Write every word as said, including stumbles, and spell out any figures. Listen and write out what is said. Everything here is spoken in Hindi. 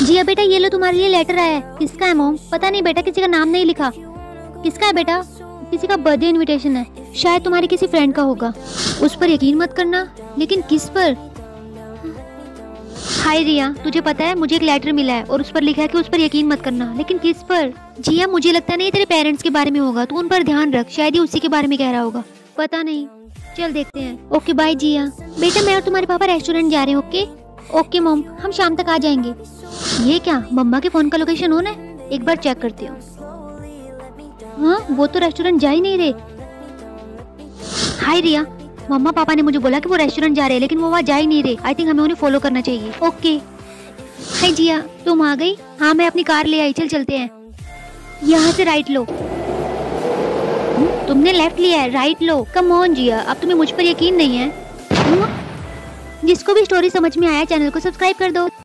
जिया बेटा, ये लो तुम्हारे लिए लेटर आया है। किसका है मॉम? पता नहीं बेटा, किसी का नाम नहीं लिखा। किसका है बेटा? किसी का बर्थडे इनविटेशन है, शायद तुम्हारे किसी फ्रेंड का होगा। उस पर यकीन मत करना। लेकिन किस पर? हाय रिया, तुझे पता है मुझे एक लेटर मिला है और उस पर लिखा है कि उस पर यकीन मत करना। लेकिन किस पर? जिया, मुझे लगता नहीं तेरे पेरेंट्स के बारे में होगा, तू उन पर ध्यान रख, शायद ही उसी के बारे में कह रहा होगा। पता नहीं, चल देखते हैं। Okay bye Jiya. बेटा, मैं और तुम्हारे पापा रेस्टोरेंट जा रहे हैं। ओके ओके मॉम, हम शाम तक आ जाएंगे। ये क्या, मम्मा के फोन का लोकेशन ऑन है? एक बार चेक करती हूँ। हाँ, वो तो रेस्टोरेंट जा ही नहीं रहे। हाय रिया, मम्मा पापा ने मुझे बोला कि वो रेस्टोरेंट जा रहे हैं, लेकिन वो वहाँ जा ही नहीं रहे। आई थिंक हमें उन्हें फॉलो करना चाहिए। ओके। हाय जिया, तुम आ गई? हाँ, मैं अपनी कार ले आई, चल चलते हैं। यहाँ से राइट लो। तुमने लेफ्ट लिया है, राइट लो। कम ऑन जिया, अब तुम्हें मुझ पर यकीन नहीं है? जिसको भी स्टोरी समझ में आया, चैनल को सब्सक्राइब कर दो।